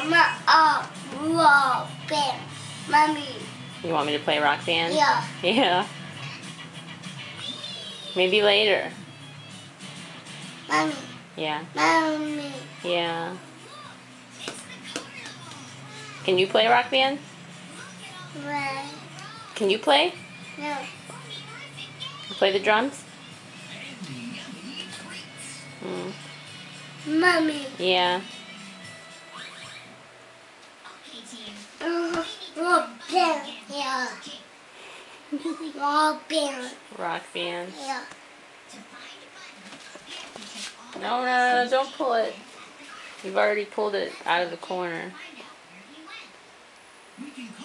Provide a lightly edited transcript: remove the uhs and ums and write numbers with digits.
rock band. Mommy. You want me to play rock band? Yeah. Yeah. Maybe later. Mommy. Yeah. Mommy. Yeah. Can you play rock band? Right. Can you play? No. You play the drums? Mm. Mommy. Yeah. Rock band. Yeah. Rock band. Rock band. Yeah. No, don't pull it. You've already pulled it out of the corner.